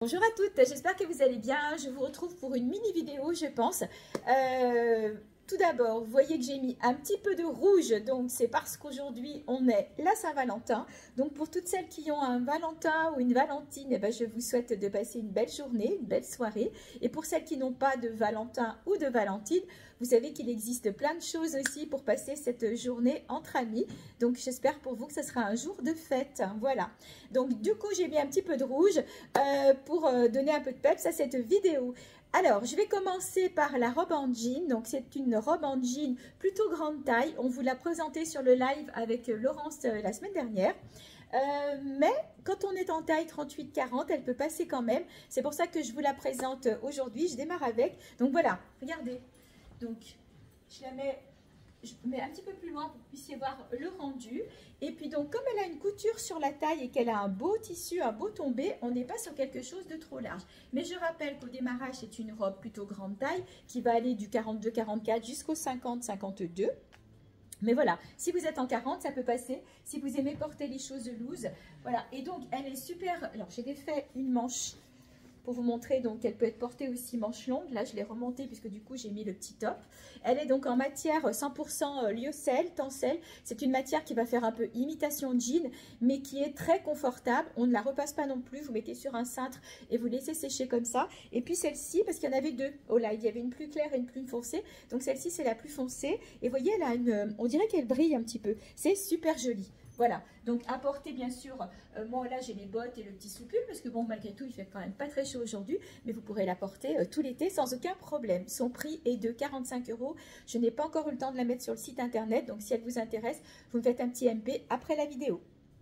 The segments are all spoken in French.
Bonjour à toutes, j'espère que vous allez bien. Je vous retrouve pour une mini vidéo, je pense. Tout d'abord, vous voyez que j'ai mis un petit peu de rouge, donc c'est parce qu'aujourd'hui on est la Saint-Valentin. Donc pour toutes celles qui ont un Valentin ou une Valentine, eh ben, je vous souhaite de passer une belle journée, une belle soirée. Et pour celles qui n'ont pas de Valentin ou de Valentine, vous savez qu'il existe plein de choses aussi pour passer cette journée entre amis. Donc j'espère pour vous que ce sera un jour de fête. Voilà. Donc du coup, j'ai mis un petit peu de rouge pour donner un peu de peps à cette vidéo. Alors, je vais commencer par la robe en jean. Donc, c'est une robe en jean plutôt grande taille. On vous l'a présentée sur le live avec Laurence la semaine dernière. Mais quand on est en taille 38-40, elle peut passer quand même. C'est pour ça que je vous la présente aujourd'hui. Je démarre avec. Donc, voilà, regardez. Donc, je mets un petit peu plus loin pour que vous puissiez voir le rendu. Et puis donc, comme elle a une couture sur la taille et qu'elle a un beau tissu, un beau tombé, on n'est pas sur quelque chose de trop large. Mais je rappelle qu'au démarrage, c'est une robe plutôt grande taille qui va aller du 42-44 jusqu'au 50-52. Mais voilà, si vous êtes en 40, ça peut passer. Si vous aimez porter les choses loose, voilà. Et donc, elle est super. Alors, j'ai défait une manche pour vous montrer, donc elle peut être portée aussi manche longue. Là, je l'ai remontée puisque du coup, j'ai mis le petit top. Elle est donc en matière 100% lyocell, tencel. C'est une matière qui va faire un peu imitation jean, mais qui est très confortable. On ne la repasse pas non plus. Vous mettez sur un cintre et vous laissez sécher comme ça. Et puis celle-ci, parce qu'il y en avait deux. Oh là, il y avait une plus claire et une plus foncée. Donc celle-ci, c'est la plus foncée. Et vous voyez, elle a on dirait qu'elle brille un petit peu. C'est super joli. Voilà, donc à porter bien sûr, moi là j'ai les bottes et le petit soupul parce que bon malgré tout il fait quand même pas très chaud aujourd'hui, mais vous pourrez la porter tout l'été sans aucun problème. Son prix est de 45 €. Je n'ai pas encore eu le temps de la mettre sur le site internet, donc si elle vous intéresse, vous me faites un petit MP après la vidéo.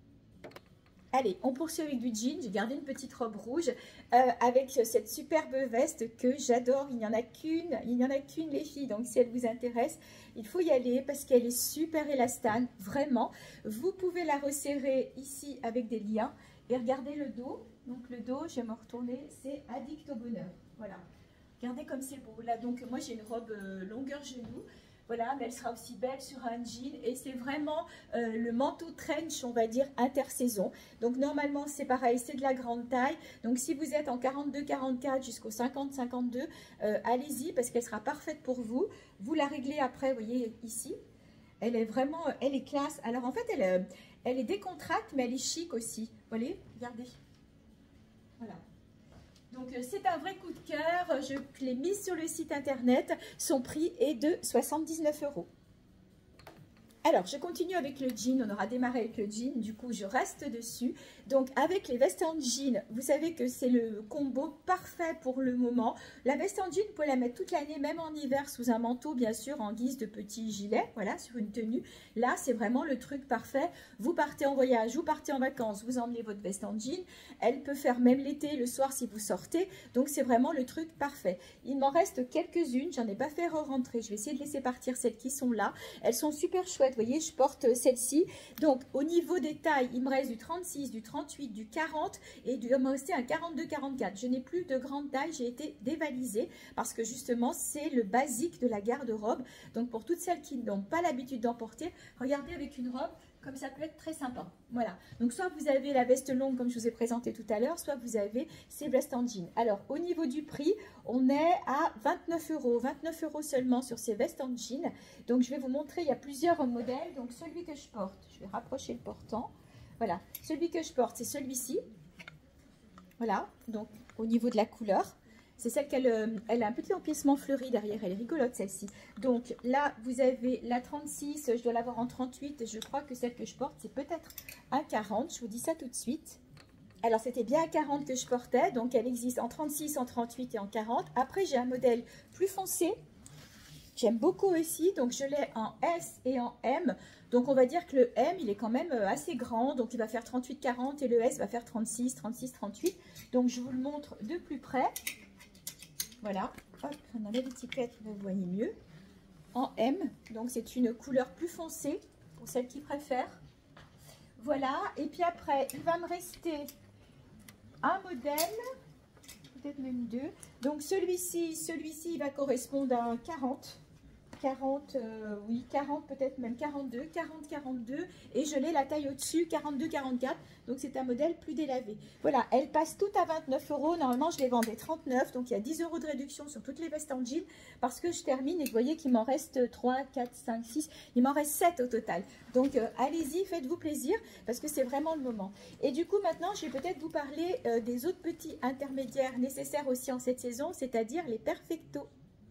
Allez, on poursuit avec du jean. J'ai gardé une petite robe rouge avec cette superbe veste que j'adore. Il n'y en a qu'une les filles. Donc si elle vous intéresse, il faut y aller parce qu'elle est super élastane, vraiment. Vous pouvez la resserrer ici avec des liens et regardez le dos. Donc le dos, je vais me retourner, c'est addict au bonheur. Voilà. Regardez comme c'est beau. Là, donc moi j'ai une robe longueur genou. Voilà, mais elle sera aussi belle sur un jean et c'est vraiment le manteau trench, on va dire, intersaison. Donc normalement, c'est pareil, c'est de la grande taille. Donc si vous êtes en 42-44 jusqu'au 50-52, allez-y parce qu'elle sera parfaite pour vous. Vous la réglez après, vous voyez ici. Elle est vraiment, elle est classe. Alors en fait, elle est décontracte, mais elle est chic aussi. Vous voyez, regardez. Voilà. Donc c'est un vrai coup de cœur, je l'ai mise sur le site internet, son prix est de 79 €. Alors, je continue avec le jean, on aura démarré avec le jean, du coup je reste dessus. Donc avec les vestes en jean, vous savez que c'est le combo parfait pour le moment. La veste en jean, vous pouvez la mettre toute l'année, même en hiver, sous un manteau, bien sûr, en guise de petit gilet, voilà, sur une tenue. Là, c'est vraiment le truc parfait. Vous partez en voyage, vous partez en vacances, vous emmenez votre veste en jean. Elle peut faire même l'été, le soir, si vous sortez. Donc c'est vraiment le truc parfait. Il m'en reste quelques-unes, j'en ai pas fait re-rentrer. Je vais essayer de laisser partir celles qui sont là. Elles sont super chouettes. Vous voyez, je porte celle-ci. Donc, au niveau des tailles, il me reste du 36, du 38, du 40 et il me restait un 42-44. Je n'ai plus de grande taille, j'ai été dévalisée parce que justement, c'est le basique de la garde-robe. Donc, pour toutes celles qui n'ont pas l'habitude d'en porter, regardez avec une robe comme ça peut être très sympa. Voilà. Donc, soit vous avez la veste longue comme je vous ai présenté tout à l'heure, soit vous avez ces vestes en jean. Alors, au niveau du prix, on est à 29 €. 29 € seulement sur ces vestes en jean. Donc, je vais vous montrer, il y a plusieurs modèles. Donc, celui que je porte, je vais rapprocher le portant. Voilà. Celui que je porte, c'est celui-ci. Voilà. Donc, au niveau de la couleur. C'est celle elle a un petit emplissement fleuri derrière, elle est rigolote celle-ci. Donc là, vous avez la 36, je dois l'avoir en 38 et je crois que celle que je porte, c'est peut-être un 40, je vous dis ça tout de suite. Alors c'était bien un 40 que je portais, donc elle existe en 36, en 38 et en 40. Après, j'ai un modèle plus foncé, j'aime beaucoup aussi, donc je l'ai en S et en M. Donc on va dire que le M, il est quand même assez grand, donc il va faire 38-40 et le S va faire 36, 36, 38. Donc je vous le montre de plus près. Voilà, hop, on enlève l'étiquette, vous voyez mieux. En M, donc c'est une couleur plus foncée pour celles qui préfèrent. Voilà, et puis après, il va me rester un modèle, peut-être même deux. Donc celui-ci, il va correspondre à un 40. 40, oui, 40, peut-être même 42, 40, 42. Et je l'ai la taille au-dessus, 42, 44. Donc, c'est un modèle plus délavé. Voilà, elles passent toutes à 29 euros. Normalement, je les vendais 39. Donc, il y a 10 euros de réduction sur toutes les vestes en jean. Parce que je termine et vous voyez qu'il m'en reste 3, 4, 5, 6. Il m'en reste 7 au total. Donc, allez-y, faites-vous plaisir parce que c'est vraiment le moment. Et du coup, maintenant, je vais peut-être vous parler des autres petits intermédiaires nécessaires aussi en cette saison, c'est-à-dire les perfectos.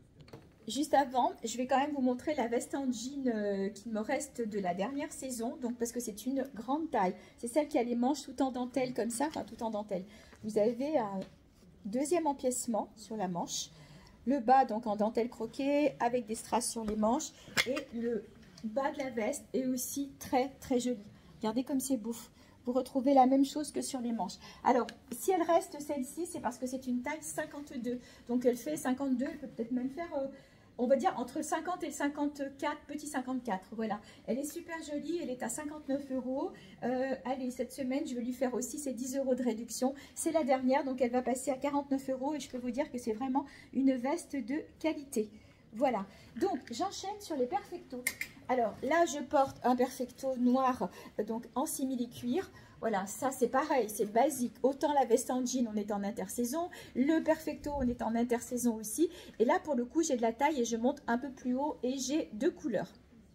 Juste avant, je vais quand même vous montrer la veste en jean qui me reste de la dernière saison, donc parce que c'est une grande taille. C'est celle qui a les manches tout en dentelle comme ça, enfin tout en dentelle. Vous avez un deuxième empiècement sur la manche, le bas donc en dentelle croquée avec des strass sur les manches et le bas de la veste est aussi très très joli. Regardez comme c'est beau. Vous retrouvez la même chose que sur les manches. Alors, si elle reste celle-ci, c'est parce que c'est une taille 52. Donc, elle fait 52, elle peut peut-être même faire, on va dire, entre 50 et le 54, petit 54. Voilà, elle est super jolie, elle est à 59 euros. Allez, cette semaine, je vais lui faire aussi ces 10 euros de réduction. C'est la dernière, donc elle va passer à 49 euros. Et je peux vous dire que c'est vraiment une veste de qualité. Voilà, donc j'enchaîne sur les perfectos. Alors là, je porte un perfecto noir, donc en simili-cuir. Voilà, ça c'est pareil, c'est basique. Autant la veste en jean, on est en intersaison. Le perfecto, on est en intersaison aussi. Et là, pour le coup, j'ai de la taille et je monte un peu plus haut et j'ai 2 couleurs.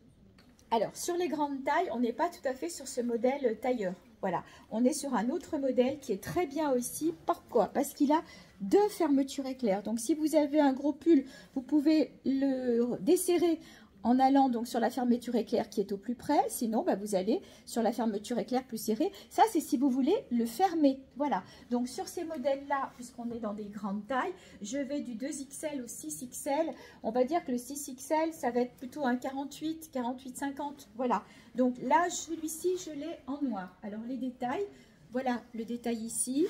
Alors, sur les grandes tailles, on n'est pas tout à fait sur ce modèle tailleur. Voilà, on est sur un autre modèle qui est très bien aussi. Pourquoi? Parce qu'il a 2 fermetures éclair. Donc, si vous avez un gros pull, vous pouvez le desserrer en allant donc sur la fermeture éclair qui est au plus près. Sinon, bah, vous allez sur la fermeture éclair plus serrée. Ça, c'est si vous voulez le fermer. Voilà. Donc, sur ces modèles-là, puisqu'on est dans des grandes tailles, je vais du 2XL au 6XL. On va dire que le 6XL, ça va être plutôt un 48, 48, 50. Voilà. Donc là, celui-ci, je l'ai en noir. Alors, les détails. Voilà le détail ici.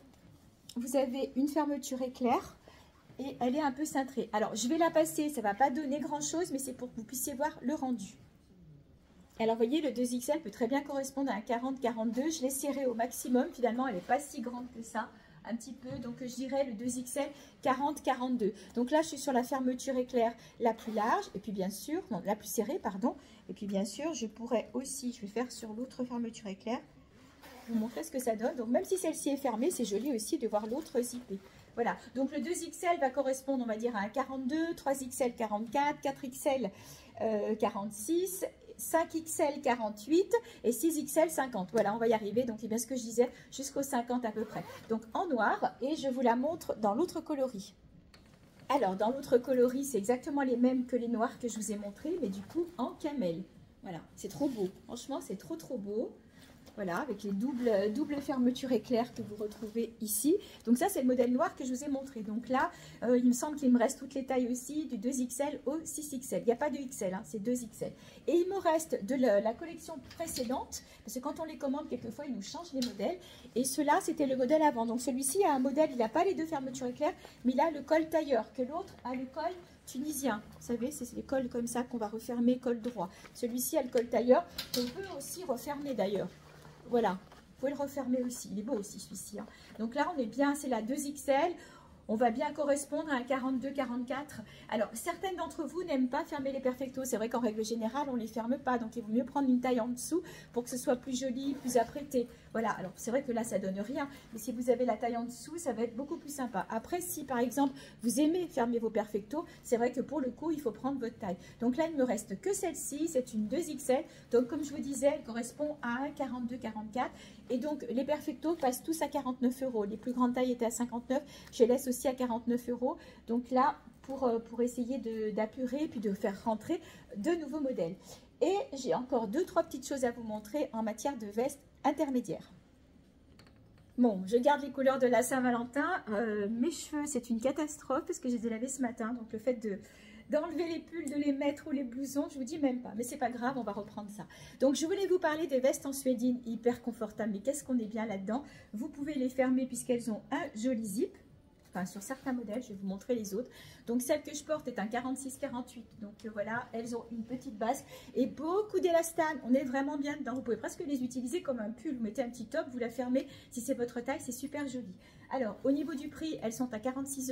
Vous avez une fermeture éclair. Et elle est un peu cintrée. Alors, je vais la passer, ça ne va pas donner grand-chose, mais c'est pour que vous puissiez voir le rendu. Alors, vous voyez, le 2XL peut très bien correspondre à un 40-42. Je l'ai serré au maximum. Finalement, elle n'est pas si grande que ça, un petit peu. Donc, je dirais le 2XL 40-42. Donc là, je suis sur la fermeture éclair la plus large. Et puis, bien sûr, non, la plus serrée, pardon. Et puis, bien sûr, je pourrais aussi, je vais faire sur l'autre fermeture éclair, vous montrer ce que ça donne. Donc, même si celle-ci est fermée, c'est joli aussi de voir l'autre zippée. Voilà, donc le 2XL va correspondre, on va dire, à un 42, 3XL 44, 4XL 46, 5XL 48 et 6XL 50. Voilà, on va y arriver. Donc, c'est bien ce que je disais, jusqu'au 50 à peu près. Donc, en noir, et je vous la montre dans l'autre coloris. Alors, dans l'autre coloris, c'est exactement les mêmes que les noirs que je vous ai montrés, mais du coup, en camel. Voilà, c'est trop beau. Franchement, c'est trop, trop beau. Voilà, avec les doubles fermetures éclair que vous retrouvez ici. Donc ça, c'est le modèle noir que je vous ai montré. Donc là, il me semble qu'il me reste toutes les tailles aussi, du 2XL au 6XL. Il n'y a pas de XL, hein, c'est 2XL. Et il me reste de la collection précédente, parce que quand on les commande, quelquefois, ils nous changent les modèles. Et cela, c'était le modèle avant. Donc celui-ci a un modèle, il n'a pas les 2 fermetures éclair, mais il a le col tailleur, que l'autre a le col tunisien. Vous savez, c'est les cols comme ça qu'on va refermer, col droit. Celui-ci a le col tailleur, qu'on peut aussi refermer d'ailleurs. Voilà, vous pouvez le refermer aussi. Il est beau aussi celui-ci. Hein. Donc là, on est bien, c'est la 2XL. On va bien correspondre à un 42-44. Alors, certaines d'entre vous n'aiment pas fermer les perfectos. C'est vrai qu'en règle générale, on ne les ferme pas. Donc, il vaut mieux prendre une taille en dessous pour que ce soit plus joli, plus apprêté. Voilà, alors c'est vrai que là, ça ne donne rien. Mais si vous avez la taille en dessous, ça va être beaucoup plus sympa. Après, si par exemple, vous aimez fermer vos perfectos, c'est vrai que pour le coup, il faut prendre votre taille. Donc là, il ne me reste que celle-ci. C'est une 2XL. Donc, comme je vous disais, elle correspond à un 42-44. Et donc, les perfectos passent tous à 49 euros. Les plus grandes tailles étaient à 59. Je les laisse aussi à 49 euros. Donc là, pour essayer d'apurer et puis de faire rentrer de nouveaux modèles. Et j'ai encore 2-3 petites choses à vous montrer en matière de veste intermédiaire. Bon, je garde les couleurs de la Saint-Valentin. Mes cheveux, c'est une catastrophe parce que je les ai lavés ce matin. Donc, le fait d'enlever les pulls, de les mettre ou les blousons, je vous dis même pas, mais c'est pas grave, on va reprendre ça. Donc je voulais vous parler des vestes en suédine hyper confortables, mais qu'est-ce qu'on est bien là-dedans. Vous pouvez les fermer puisqu'elles ont un joli zip. Enfin, sur certains modèles, je vais vous montrer les autres. Donc, celle que je porte est un 46-48. Donc, voilà, elles ont une petite base et beaucoup d'élastane. On est vraiment bien dedans. Vous pouvez presque les utiliser comme un pull. Vous mettez un petit top, vous la fermez. Si c'est votre taille, c'est super joli. Alors, au niveau du prix, elles sont à 42,90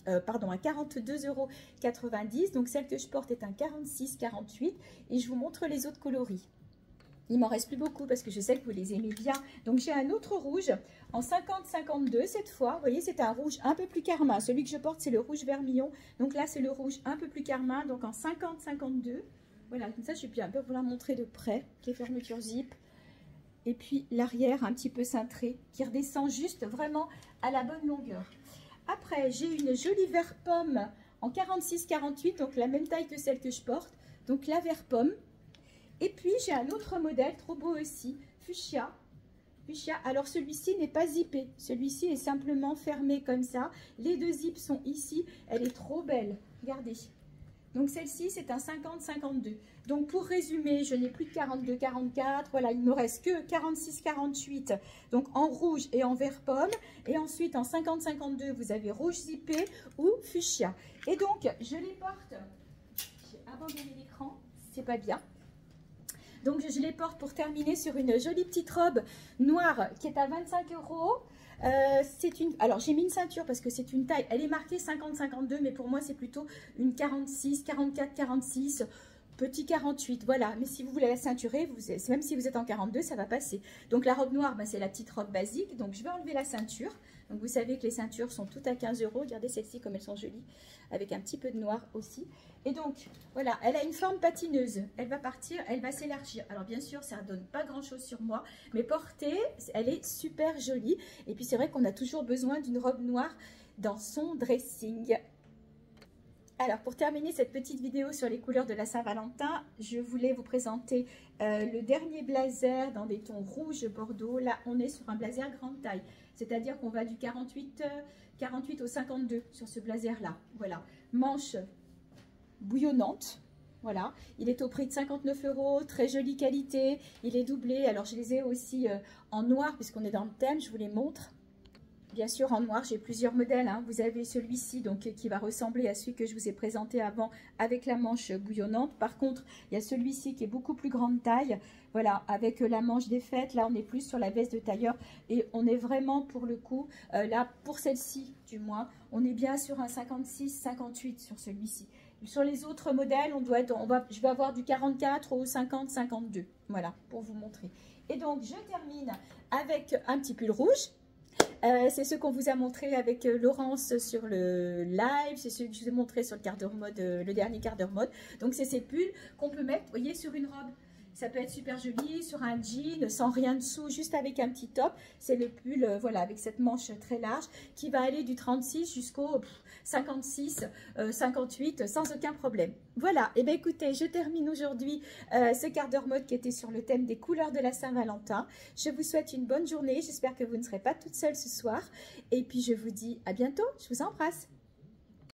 €. Donc, celle que je porte est un 46,48 € et je vous montre les autres coloris. Il m'en reste plus beaucoup parce que je sais que vous les aimez bien. Donc, j'ai un autre rouge en 50-52 cette fois. Vous voyez, c'est un rouge un peu plus carmin. Celui que je porte, c'est le rouge vermillon. Donc là, c'est le rouge un peu plus carmin. Donc, en 50-52. Voilà, comme ça, je vais un peu vous la montrer de près. Les fermetures zip. Et puis, l'arrière un petit peu cintré qui redescend juste vraiment à la bonne longueur. Après, j'ai une jolie vert pomme en 46-48. Donc, la même taille que celle que je porte. Donc, la vert pomme. Et puis, j'ai un autre modèle, trop beau aussi, fuchsia. Fuchsia. Alors, celui-ci n'est pas zippé. Celui-ci est simplement fermé comme ça. Les deux zips sont ici. Elle est trop belle. Regardez. Donc, celle-ci, c'est un 50-52. Donc, pour résumer, je n'ai plus de 42-44. Voilà, il ne me reste que 46-48. Donc, en rouge et en vert pomme. Et ensuite, en 50-52, vous avez rouge zippé ou fuchsia. Et donc, je les porte. J'ai abandonné l'écran. C'est pas bien. Donc, je les porte pour terminer sur une jolie petite robe noire qui est à 25 €. Alors, j'ai mis une ceinture parce que c'est une taille, elle est marquée 50-52, mais pour moi, c'est plutôt une 46, 44, 46, petit 48, voilà. Mais si vous voulez la ceinturer, même si vous êtes en 42, ça va passer. Donc, la robe noire, c'est la petite robe basique. Donc, je vais enlever la ceinture. Donc, vous savez que les ceintures sont toutes à 15 €. Regardez celles-ci comme elles sont jolies, avec un petit peu de noir aussi. Et donc, voilà, elle a une forme patineuse. Elle va partir, elle va s'élargir. Alors, bien sûr, ça ne donne pas grand-chose sur moi, mais portée, elle est super jolie. Et puis, c'est vrai qu'on a toujours besoin d'une robe noire dans son dressing. Alors, pour terminer cette petite vidéo sur les couleurs de la Saint-Valentin, je voulais vous présenter le dernier blazer dans des tons rouge bordeaux. Là, on est sur un blazer grande taille, c'est-à-dire qu'on va du 48 au 52 sur ce blazer-là. Voilà, manche bouillonnante. Voilà, il est au prix de 59 €, très jolie qualité. Il est doublé, alors je les ai aussi en noir puisqu'on est dans le thème, je vous les montre. Bien sûr, en noir, j'ai plusieurs modèles. Hein. Vous avez celui-ci donc qui va ressembler à celui que je vous ai présenté avant avec la manche bouillonnante. Par contre, il y a celui-ci qui est beaucoup plus grande taille. Voilà, avec la manche défaite. Là, on est plus sur la veste de tailleur et on est vraiment pour le coup, là, pour celle-ci du moins, on est bien sur un 56-58 sur celui-ci. Sur les autres modèles, je vais avoir du 44 au 50-52. Voilà, pour vous montrer. Et donc, je termine avec un petit pull rouge. C'est ce qu'on vous a montré avec Laurence sur le live, c'est ce que je vous ai montré sur le quart d'heure mode, le dernier quart d'heure mode. Donc, c'est ces pulls qu'on peut mettre, vous voyez, sur une robe. Ça peut être super joli, sur un jean, sans rien dessous, juste avec un petit top. C'est le pull, voilà, avec cette manche très large qui va aller du 36 jusqu'au 56, 58, sans aucun problème. Voilà, et bien écoutez, je termine aujourd'hui ce quart d'heure mode qui était sur le thème des couleurs de la Saint-Valentin. Je vous souhaite une bonne journée, j'espère que vous ne serez pas toute seule ce soir. Et puis je vous dis à bientôt, je vous embrasse.